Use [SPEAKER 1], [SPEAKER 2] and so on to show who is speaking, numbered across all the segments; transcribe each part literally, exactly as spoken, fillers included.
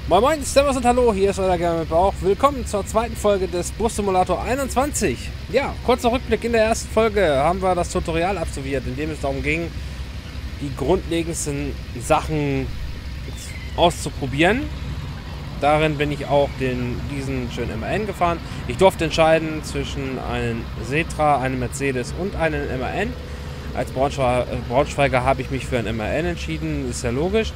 [SPEAKER 1] Moin Moin, Servus und Hallo, hier ist euer Gamer mit Bauch. Willkommen zur zweiten Folge des Bus Simulator einundzwanzig. Ja, kurzer Rückblick: In der ersten Folge haben wir das Tutorial absolviert, in dem es darum ging, die grundlegendsten Sachen auszuprobieren. Darin bin ich auch den, diesen schönen M A N gefahren. Ich durfte entscheiden zwischen einem Setra, einem Mercedes und einem M A N. Als Braunschweiger, Braunschweiger habe ich mich für ein M A N entschieden, ist ja logisch.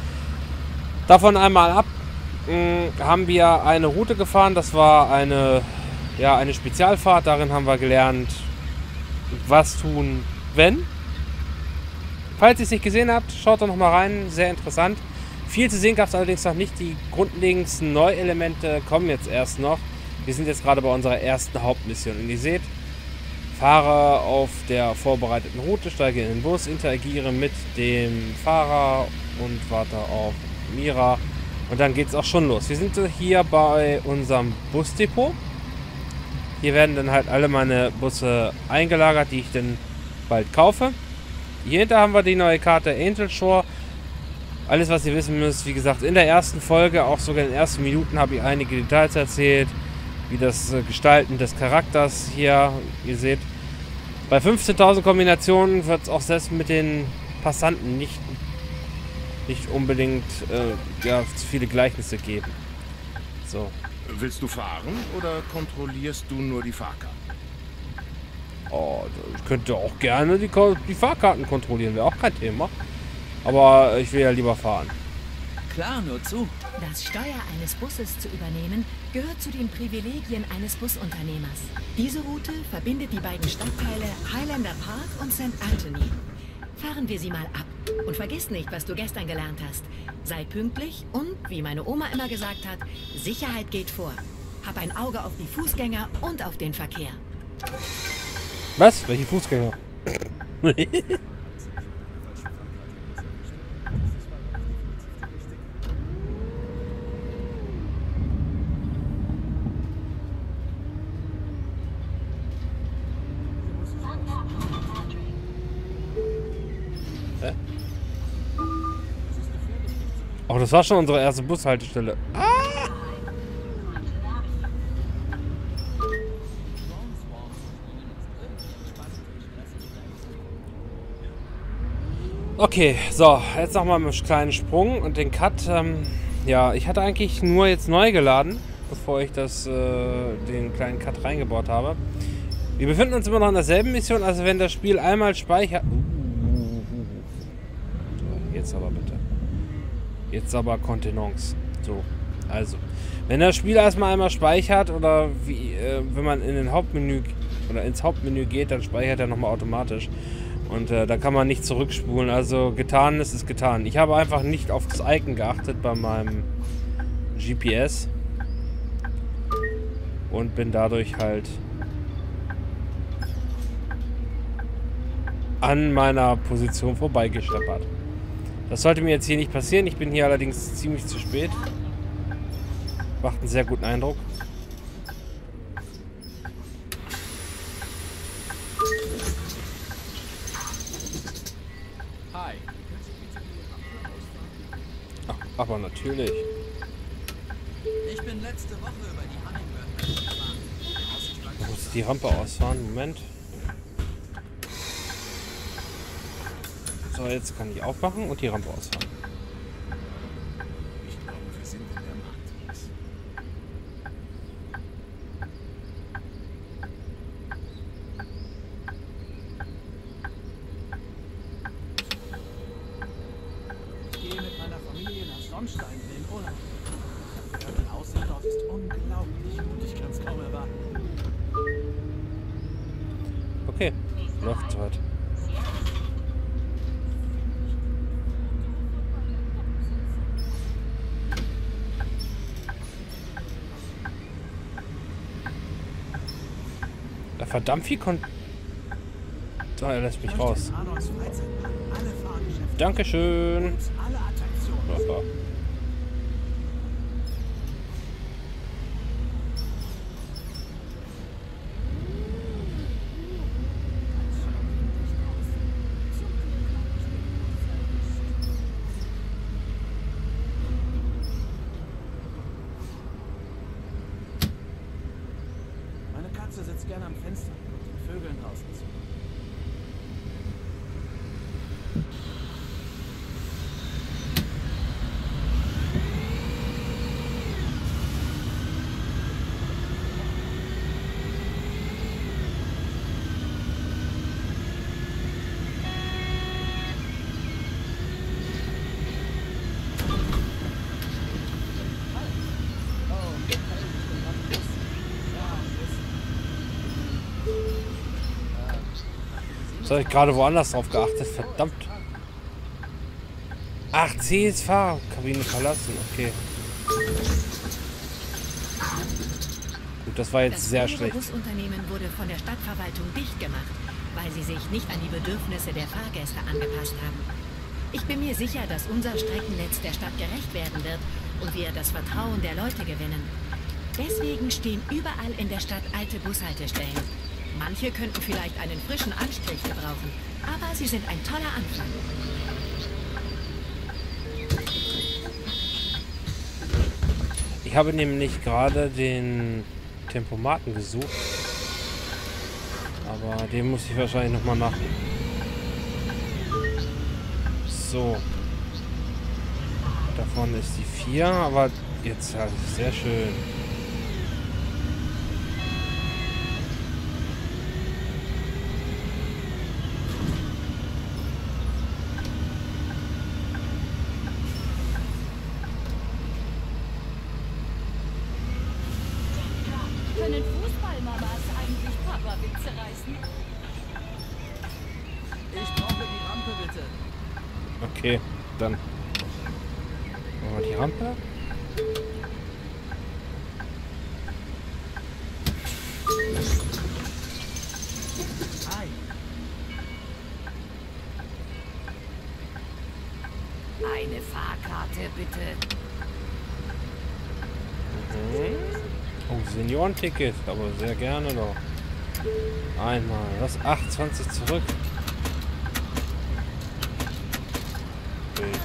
[SPEAKER 1] Davon einmal ab haben wir eine Route gefahren. Das war eine, ja, eine Spezialfahrt. Darin haben wir gelernt, was tun, wenn. Falls ihr es nicht gesehen habt, schaut da noch mal rein. Sehr interessant. Viel zu sehen gab es allerdings noch nicht. Die grundlegendsten Neuelemente kommen jetzt erst noch. Wir sind jetzt gerade bei unserer ersten Hauptmission. Und ihr seht, fahre auf der vorbereiteten Route, steige in den Bus, interagiere mit dem Fahrer und warte auf Mira. Und dann geht es auch schon los. Wir sind hier bei unserem Busdepot. Hier werden dann halt alle meine Busse eingelagert, die ich dann bald kaufe. Hier hinter haben wir die neue Karte Angel Shore. Alles, was ihr wissen müsst, wie gesagt, in der ersten Folge, auch sogar in den ersten Minuten, habe ich einige Details erzählt, wie das Gestalten des Charakters hier, ihr seht. Bei fünfzehntausend Kombinationen wird es auch selbst mit den Passanten nicht nicht unbedingt äh, ja, zu viele Gleichnisse geben. So.
[SPEAKER 2] Willst du fahren oder kontrollierst du nur die Fahrkarten?
[SPEAKER 1] Oh, ich könnte auch gerne die, die Fahrkarten kontrollieren, wäre auch kein Thema. Aber ich will ja lieber fahren.
[SPEAKER 3] Klar, nur zu.
[SPEAKER 4] Das Steuer eines Busses zu übernehmen, gehört zu den Privilegien eines Busunternehmers. Diese Route verbindet die beiden Stadtteile Highlander Park und Sankt Anthony. Fahren wir sie mal ab. Und vergiss nicht, was du gestern gelernt hast. Sei pünktlich und, wie meine Oma immer gesagt hat, Sicherheit geht vor. Hab ein Auge auf die Fußgänger und auf den Verkehr.
[SPEAKER 1] Was? Welche Fußgänger? Oh, das war schon unsere erste Bushaltestelle. Ah! Okay, so, jetzt nochmal einen kleinen Sprung und den Cut. Ähm, ja, ich hatte eigentlich nur jetzt neu geladen, bevor ich das, äh, den kleinen Cut reingebaut habe. Wir befinden uns immer noch in derselben Mission, also wenn das Spiel einmal speichert... So, jetzt aber bitte. Jetzt aber Kontenance. So, also. Wenn das Spiel erstmal einmal speichert oder wie, äh, wenn man in den Hauptmenü oder ins Hauptmenü geht, dann speichert er nochmal automatisch. Und äh, da kann man nicht zurückspulen. Also getan ist es getan. Ich habe einfach nicht auf das Icon geachtet bei meinem G P S. Und bin dadurch halt an meiner Position vorbeigeschleppert. Das sollte mir jetzt hier nicht passieren. Ich bin hier allerdings ziemlich zu spät. Macht einen sehr guten Eindruck.
[SPEAKER 3] Hi.
[SPEAKER 1] Ach, aber natürlich.
[SPEAKER 3] Ich bin letzte Woche über die Hummingbird gefahren.
[SPEAKER 1] Ich muss die Rampe ausfahren. Moment. So, jetzt kann ich aufmachen und die Rampe ausfahren.
[SPEAKER 2] Ich glaube, wir sind in der Matrix.
[SPEAKER 3] Ich gehe mit meiner Familie nach Sonnstein in den Urlaub. Ja, die Aussicht dort ist unglaublich und ich kann es kaum erwarten.
[SPEAKER 1] Okay, läuft soweit. Verdammt viel Kon... So, er lässt mich raus. Dankeschön. Aha.
[SPEAKER 3] sitze gerne am Fenster und den Vögeln draußen zu.
[SPEAKER 1] Das habe ich gerade woanders drauf geachtet. Verdammt. Ach, C ist Fahrerkabine verlassen. Okay. Gut, das war jetzt
[SPEAKER 4] Das
[SPEAKER 1] sehr
[SPEAKER 4] frühere
[SPEAKER 1] schlecht.
[SPEAKER 4] Busunternehmen wurde von der Stadtverwaltung dicht gemacht, weil sie sich nicht an die Bedürfnisse der Fahrgäste angepasst haben. Ich bin mir sicher, dass unser Streckennetz der Stadt gerecht werden wird und wir das Vertrauen der Leute gewinnen. Deswegen stehen überall in der Stadt alte Bushaltestellen. Manche könnten vielleicht einen frischen Anstrich gebrauchen, aber sie sind ein toller Anfang.
[SPEAKER 1] Ich habe nämlich gerade den Tempomaten gesucht. Aber den muss ich wahrscheinlich nochmal machen. So. Davon ist die vier, aber jetzt halt sehr schön.
[SPEAKER 5] Können Fußballmamas eigentlich Papa-Witze reißen?
[SPEAKER 3] Ich brauche die Rampe, bitte.
[SPEAKER 1] Okay, dann machen wir die Rampe.
[SPEAKER 3] Hi.
[SPEAKER 5] Eine Fahrkarte, bitte.
[SPEAKER 1] Oh, Seniorenticket, aber sehr gerne doch. Einmal, das achtundzwanzig zurück. Bitte.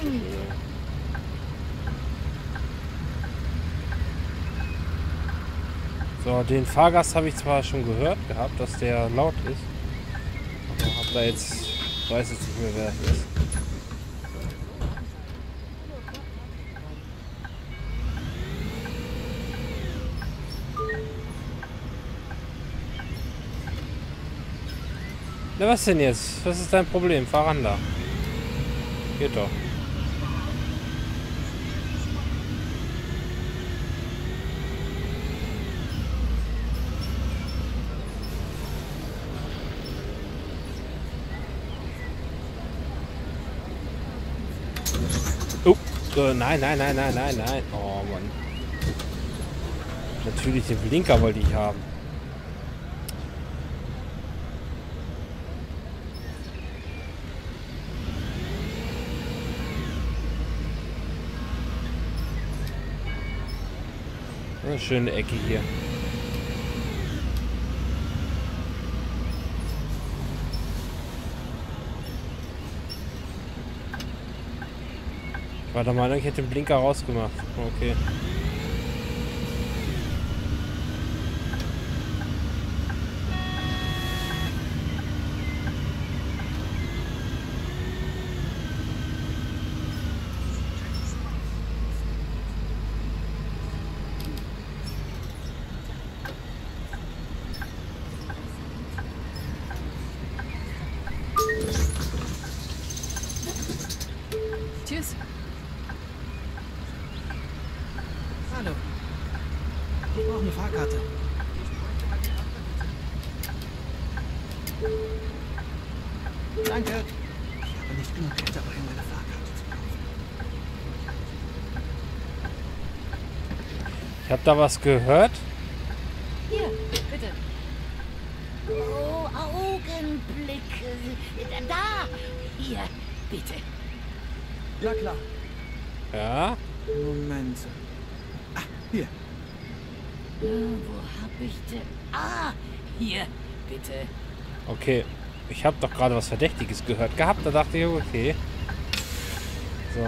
[SPEAKER 1] So, den Fahrgast habe ich zwar schon gehört gehabt, dass der laut ist. Aber hab da jetzt, weiß jetzt nicht mehr, wer es ist. Na, was denn jetzt? Was ist dein Problem? Fahr ran da. Geht doch. Oh, äh, nein, nein, nein, nein, nein, nein. Oh Mann. Natürlich den Blinker wollte ich haben. Eine schöne Ecke hier. Ich war der Meinung, ich hätte den Blinker rausgemacht. Okay.
[SPEAKER 5] Tschüss.
[SPEAKER 3] Hallo. Ich brauche eine Fahrkarte. Danke. Ich habe nicht genug Geld dabei, um eine Fahrkarte zu kaufen.
[SPEAKER 1] Ich habe da was gehört.
[SPEAKER 5] Hier, bitte. Oh, Augenblick. Da. Hier, bitte.
[SPEAKER 3] Ja, klar.
[SPEAKER 1] Ja.
[SPEAKER 3] Moment. Ah, hier.
[SPEAKER 5] Äh, wo hab ich denn? Ah, hier, bitte.
[SPEAKER 1] Okay. Ich habe doch gerade was Verdächtiges gehört gehabt. Da dachte ich, okay. So.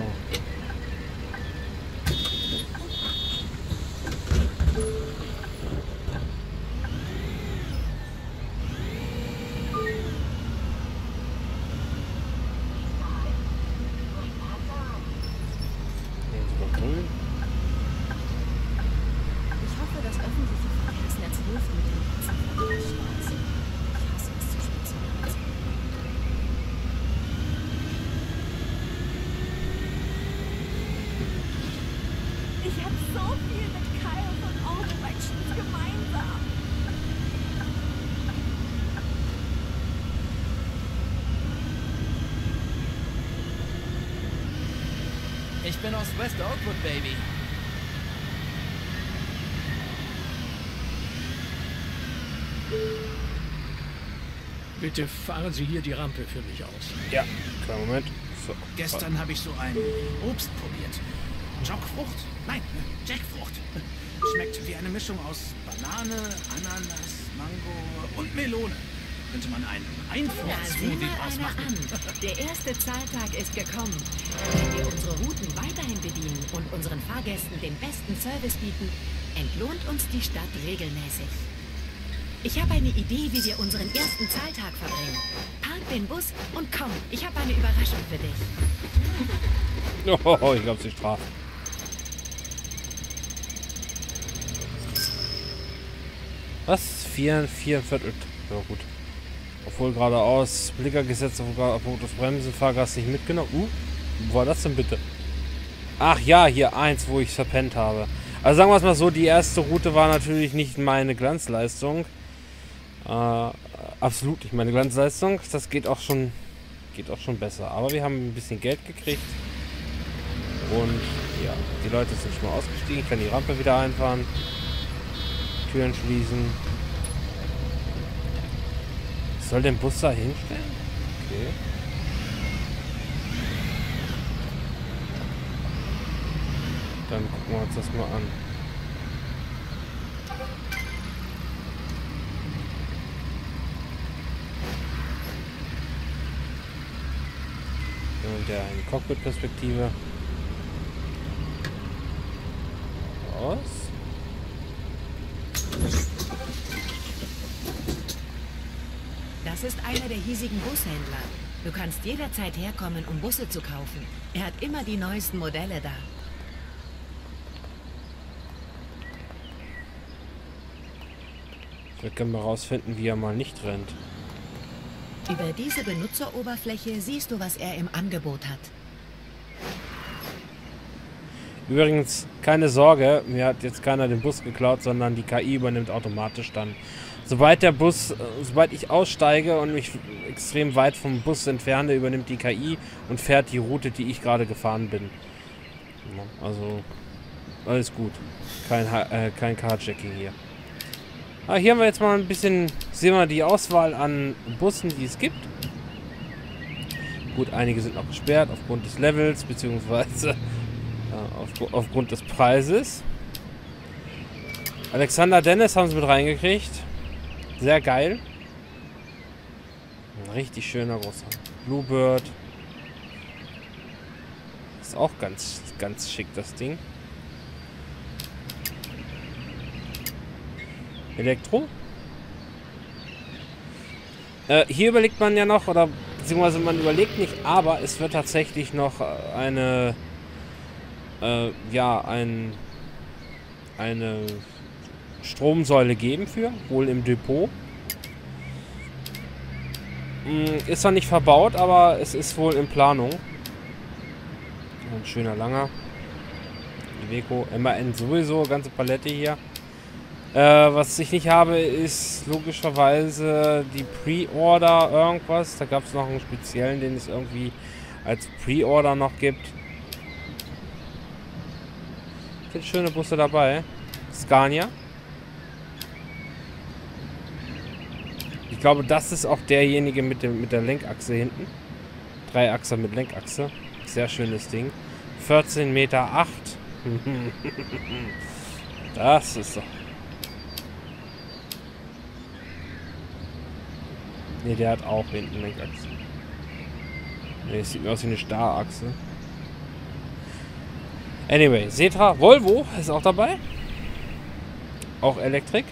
[SPEAKER 6] Ich habe so viel mit Kyle von All Directions gemeinsam.
[SPEAKER 3] Ich bin aus West Oakwood, Baby.
[SPEAKER 7] Bitte fahren Sie hier die Rampe für mich aus.
[SPEAKER 1] Ja, kleinen Moment. So.
[SPEAKER 3] Gestern habe ich so ein Obst probiert. Jockfrucht? Nein, Jackfrucht. Schmeckt wie eine Mischung aus Banane, Ananas, Mango und Melone. Könnte man einen
[SPEAKER 4] Na, sieh
[SPEAKER 3] Einfuhr-Smoothie
[SPEAKER 4] mal
[SPEAKER 3] draus
[SPEAKER 4] einer
[SPEAKER 3] machen.
[SPEAKER 4] an. Der erste Zahltag ist gekommen. Wenn wir unsere Routen weiterhin bedienen und unseren Fahrgästen den besten Service bieten, entlohnt uns die Stadt regelmäßig. Ich habe eine Idee, wie wir unseren ersten Zahltag verbringen. Park den Bus und komm, ich habe eine Überraschung für dich.
[SPEAKER 1] Oh, ich glaube, sie straft. Was? Vier, vier Viertel. Ja, gut. Obwohl geradeaus, Blicker gesetzt auf, auf das Bremsen, Fahrgast nicht mitgenommen. Uh, wo war das denn bitte? Ach ja, hier eins, wo ich verpennt habe. Also sagen wir es mal so, die erste Route war natürlich nicht meine Glanzleistung. Äh, absolut nicht meine Glanzleistung. Das geht auch schon, geht auch schon besser. Aber wir haben ein bisschen Geld gekriegt. Und ja, die Leute sind schon mal ausgestiegen. Ich kann die Rampe wieder einfahren. Türen schließen. Soll den Bus da hinstellen? Okay. Dann gucken wir uns das mal an. Und der eine Cockpit-Perspektive. Aus.
[SPEAKER 4] Das ist einer der hiesigen Bushändler. Du kannst jederzeit herkommen, um Busse zu kaufen. Er hat immer die neuesten Modelle da.
[SPEAKER 1] Wir können mal rausfinden, wie er mal nicht rennt.
[SPEAKER 4] Über diese Benutzeroberfläche siehst du, was er im Angebot hat.
[SPEAKER 1] Übrigens, keine Sorge, mir hat jetzt keiner den Bus geklaut, sondern die K I übernimmt automatisch dann. Sobald der Bus, äh, sobald ich aussteige und mich extrem weit vom Bus entferne, übernimmt die K I und fährt die Route, die ich gerade gefahren bin. Ja, also, alles gut. Kein, Ha- äh, kein Carjacking hier. Ah, hier haben wir jetzt mal ein bisschen, sehen wir die Auswahl an Bussen, die es gibt. Gut, einige sind noch gesperrt aufgrund des Levels, beziehungsweise äh, auf, aufgrund des Preises. Alexander Dennis haben sie mit reingekriegt. Sehr geil. Ein richtig schöner großer Bluebird. Ist auch ganz, ganz schick, das Ding. Elektro. Äh, hier überlegt man ja noch, oder beziehungsweise man überlegt nicht, aber es wird tatsächlich noch eine, äh, ja, ein, eine Stromsäule geben für, wohl im Depot. Ist zwar nicht verbaut, aber es ist wohl in Planung. Ein schöner langer. Iveco, M A N sowieso, ganze Palette hier. Äh, was ich nicht habe, ist logischerweise die Pre-Order irgendwas. Da gab es noch einen speziellen, den es irgendwie als Pre-Order noch gibt. Sind schöne Busse dabei. Scania. Ich glaube, das ist auch derjenige mit, dem, mit der Lenkachse hinten. Dreiachser mit Lenkachse. Sehr schönes Ding. vierzehn Meter acht. Das ist doch... Ne, der hat auch hinten Lenkachse. Ne, das sieht mir aus wie eine Starachse. Anyway, Setra, Volvo ist auch dabei. Auch Elektrik.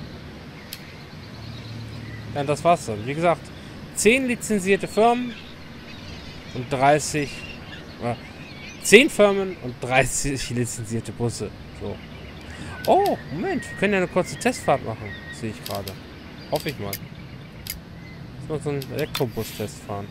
[SPEAKER 1] Ja, das war's dann. Wie gesagt, zehn lizenzierte Firmen und dreißig... Äh, zehn Firmen und dreißig lizenzierte Busse. So. Oh, Moment. Wir können ja eine kurze Testfahrt machen. Sehe ich gerade. Hoffe ich mal. Mal so einen Elektrobus-Test fahren.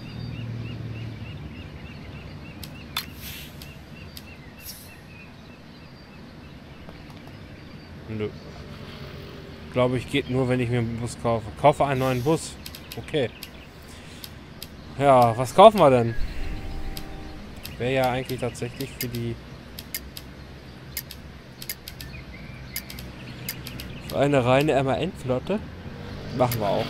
[SPEAKER 1] Nö. Glaube ich, geht nur, wenn ich mir einen Bus kaufe. Kaufe einen neuen Bus. Okay. Ja, was kaufen wir denn? Wäre ja eigentlich tatsächlich für die... Für eine reine M A N-Flotte. Machen wir auch.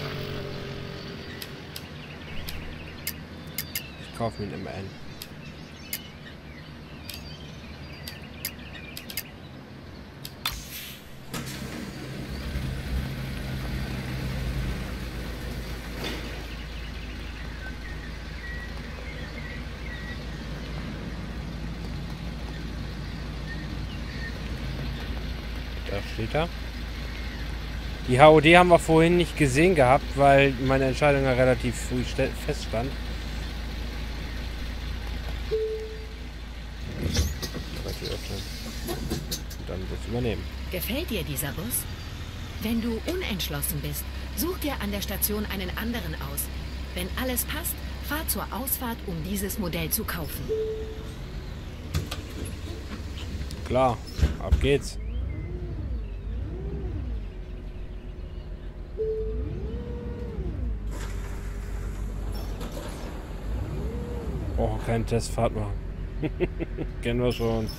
[SPEAKER 1] Ich kaufe mir einen M A N. Da steht er. Die H O D haben wir vorhin nicht gesehen gehabt, weil meine Entscheidung ja relativ früh feststand. Öffnen. Und dann das übernehmen.
[SPEAKER 4] Gefällt dir dieser Bus? Wenn du unentschlossen bist, such dir an der Station einen anderen aus. Wenn alles passt, fahr zur Ausfahrt, um dieses Modell zu kaufen.
[SPEAKER 1] Klar, ab geht's. Oh, keine Testfahrt machen. Kennen wir schon.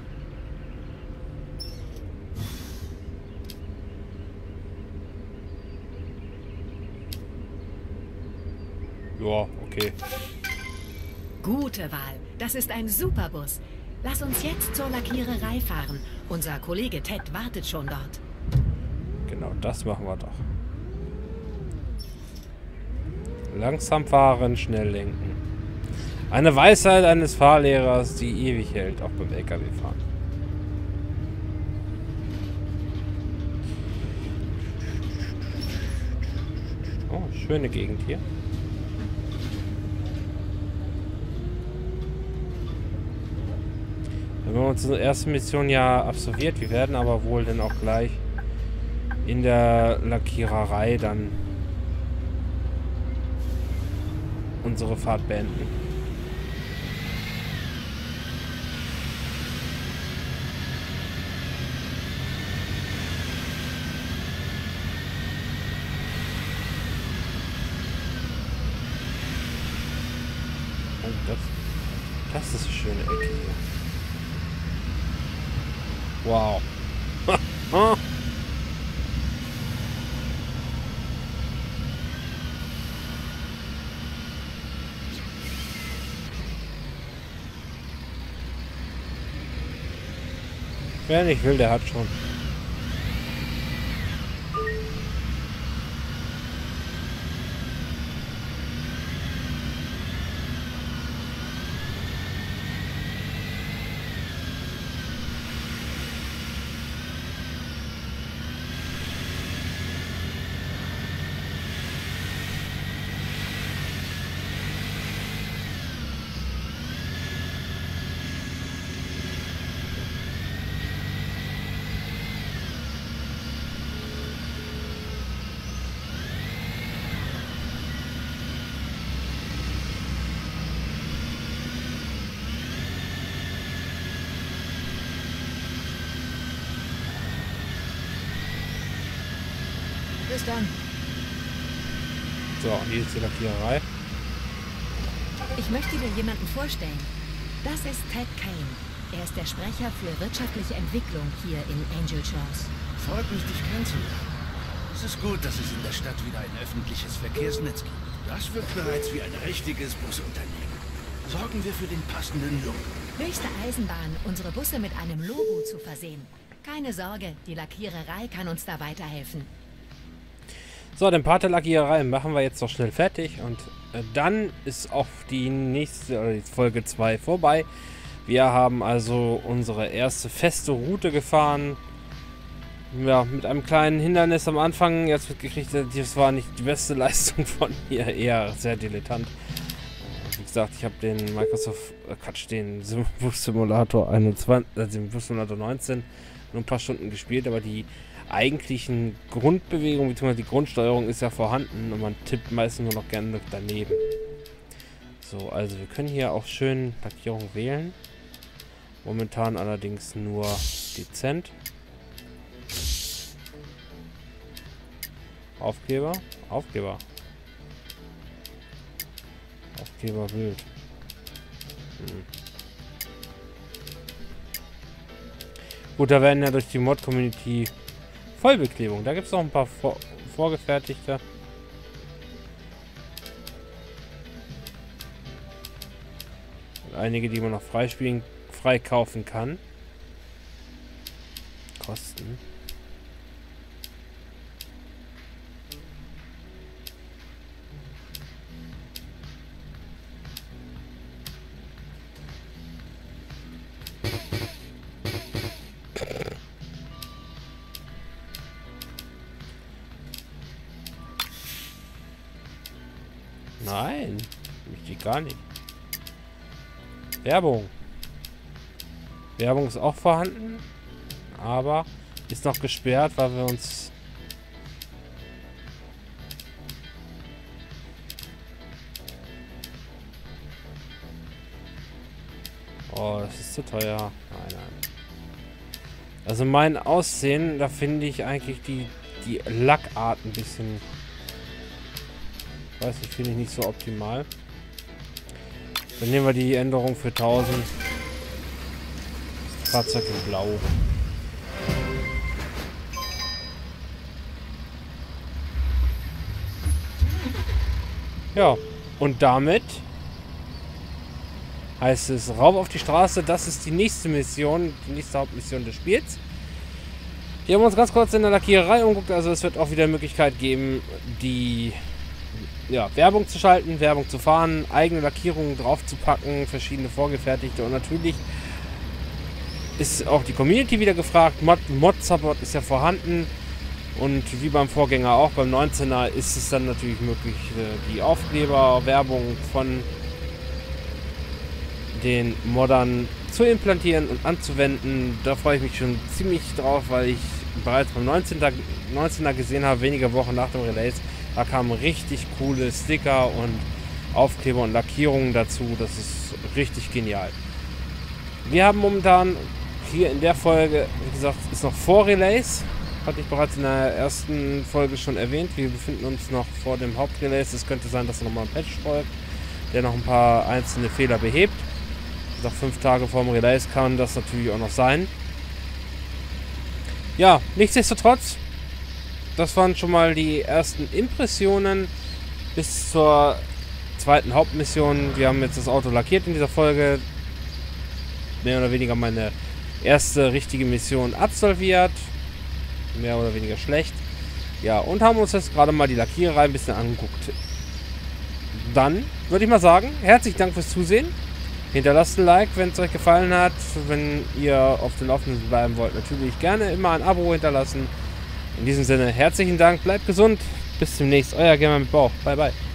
[SPEAKER 1] Ja, okay.
[SPEAKER 4] Gute Wahl. Das ist ein super Bus. Lass uns jetzt zur Lackiererei fahren. Unser Kollege Ted wartet schon dort.
[SPEAKER 1] Genau, das machen wir doch. Langsam fahren, schnell lenken. Eine Weisheit eines Fahrlehrers, die ewig hält, auch beim L K W-Fahren. Oh, schöne Gegend hier. Wir haben unsere erste Mission ja absolviert. Wir werden aber wohl dann auch gleich in der Lackiererei dann unsere Fahrt beenden. Das, das ist eine schöne Ecke hier. Wow. Wer nicht will, der hat schon.
[SPEAKER 4] Bis dann.
[SPEAKER 1] So, hier ist die Lackiererei.
[SPEAKER 4] Ich möchte dir jemanden vorstellen. Das ist Ted Kane. Er ist der Sprecher für wirtschaftliche Entwicklung hier in Angel Shores.
[SPEAKER 3] Freut mich, dich kennenzulernen. Es ist gut, dass es in der Stadt wieder ein öffentliches Verkehrsnetz gibt. Das wirkt bereits wie ein richtiges Busunternehmen. Sorgen wir für den passenden Look.
[SPEAKER 4] Höchste Eisenbahn, unsere Busse mit einem Logo zu versehen. Keine Sorge, die Lackiererei kann uns da weiterhelfen.
[SPEAKER 1] So, den Part der Lackiererei machen wir jetzt noch schnell fertig und äh, dann ist auch die nächste, oder die Folge zwei vorbei. Wir haben also unsere erste feste Route gefahren. Ja, mit einem kleinen Hindernis am Anfang. Jetzt wird gekriegt, das war nicht die beste Leistung von mir, eher sehr dilettant. Äh, wie gesagt, ich habe den Microsoft, äh, Quatsch, den Bus Simulator einundzwanzig, also den Bus Simulator neunzehn nur ein paar Stunden gespielt, aber die eigentlichen Grundbewegungen bzw. die Grundsteuerung ist ja vorhanden und man tippt meistens nur noch gerne daneben. So, also wir können hier auch schön Lackierung wählen. Momentan allerdings nur dezent. Aufkleber. Aufkleber. Aufkleber Bild. Hm. Gut, da werden ja durch die Mod-Community Vollbeklebung. Da gibt es noch ein paar vor vorgefertigte. Und einige, die man noch freispielen, freikaufen kann. Kosten. Nein, möchte ich gar nicht. Werbung. Werbung ist auch vorhanden, aber ist noch gesperrt, weil wir uns... Oh, das ist zu teuer. Nein, nein. Also mein Aussehen, da finde ich eigentlich die, die Lackart ein bisschen... Weiß ich, finde ich nicht so optimal. Dann nehmen wir die Änderung für tausend. Fahrzeug in Blau. Ja, und damit heißt es rauf auf die Straße. Das ist die nächste Mission, die nächste Hauptmission des Spiels. Hier haben wir uns ganz kurz in der Lackiererei umgeguckt. Also es wird auch wieder eine Möglichkeit geben, die... Ja, Werbung zu schalten, Werbung zu fahren, eigene Lackierungen drauf zu packen, verschiedene vorgefertigte und natürlich ist auch die Community wieder gefragt. Mod, Mod-Support ist ja vorhanden und wie beim Vorgänger auch, beim neunzehner ist es dann natürlich möglich, die Aufkleber, Werbung von den Moddern zu implantieren und anzuwenden. Da freue ich mich schon ziemlich drauf, weil ich bereits beim neunzehner gesehen habe, wenige Wochen nach dem Release. Da kamen richtig coole Sticker und Aufkleber und Lackierungen dazu. Das ist richtig genial. Wir haben momentan hier in der Folge, wie gesagt, ist noch vor Release. Hatte ich bereits in der ersten Folge schon erwähnt. Wir befinden uns noch vor dem Hauptrelease. Es könnte sein, dass nochmal ein Patch folgt, der noch ein paar einzelne Fehler behebt. Nach fünf Tage vor dem Release kann das natürlich auch noch sein. Ja, nichtsdestotrotz. Das waren schon mal die ersten Impressionen bis zur zweiten Hauptmission. Wir haben jetzt das Auto lackiert in dieser Folge. Mehr oder weniger meine erste richtige Mission absolviert. Mehr oder weniger schlecht. Ja, und haben uns jetzt gerade mal die Lackiererei ein bisschen angeguckt. Dann würde ich mal sagen, herzlichen Dank fürs Zusehen. Hinterlasst ein Like, wenn es euch gefallen hat. Wenn ihr auf dem Laufenden bleiben wollt, natürlich gerne immer ein Abo hinterlassen. In diesem Sinne, herzlichen Dank, bleibt gesund, bis demnächst, euer Gamer mit Bauch, bye bye.